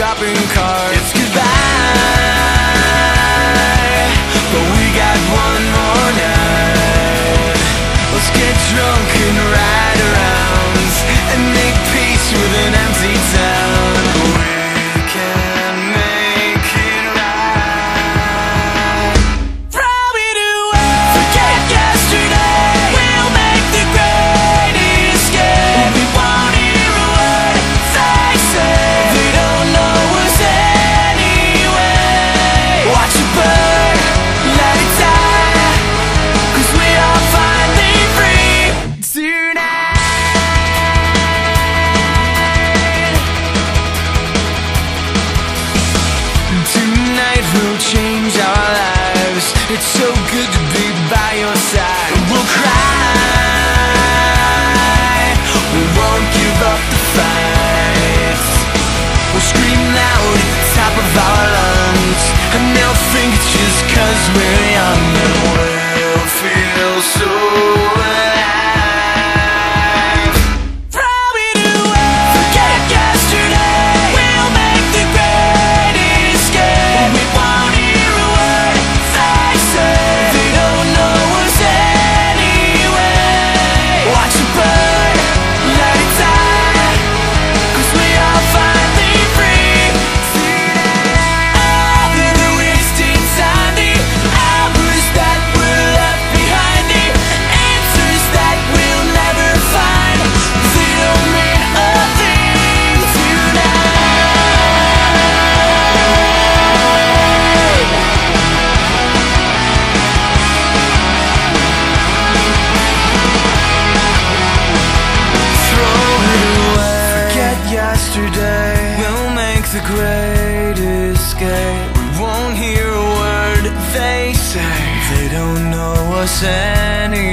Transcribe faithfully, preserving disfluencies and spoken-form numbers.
shopping cart. It's goodbye, but we got one more night. Let's get drunk and ride around and make peace with an empty town. We can make it right. Throw it away, forget yesterday. We'll make the great escape. We won't hear a word they say. They don't know us anyway. Watch it burn, let it die, 'cause we are finally free tonight. Tonight we'll change our lives. It's so good to be by your side. We'll cry, we won't give up the fight. We'll scream loud at the top of our lungs, and they'll think it's just 'cause we're young, and we'll feel so alive. Throw it away, forget yesterday. We'll make the great escape. We won't hear a word they say. They don't know us anyway. Watch it burn, let it die, 'cause we are finally free tonight. All the wasted time, the hours that were left behind, the answers that we'll never find. They don't mean a thing tonight. Throw it away, forget yesterday. We'll make the great escape. We won't hear a word they say. They don't know us anyway.